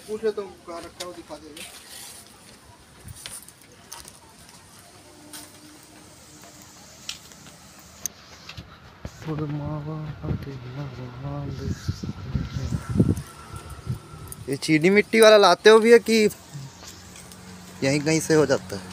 पूछ ले तो कहाँ रखा है वो दिखा देगा। ये चीनी मिट्टी वाला लाते हो भी है कि यहीं कहीं से हो जाता है?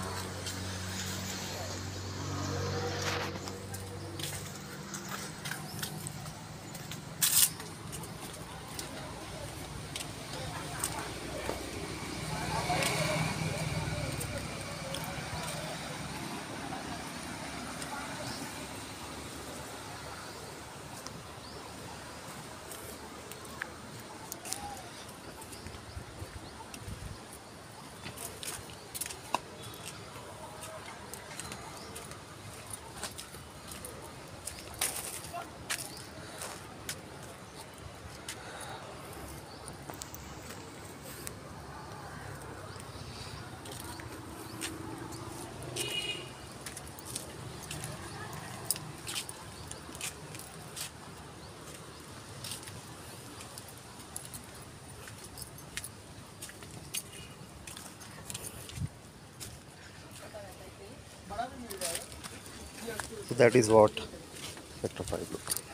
So that is what Sector 5 looks.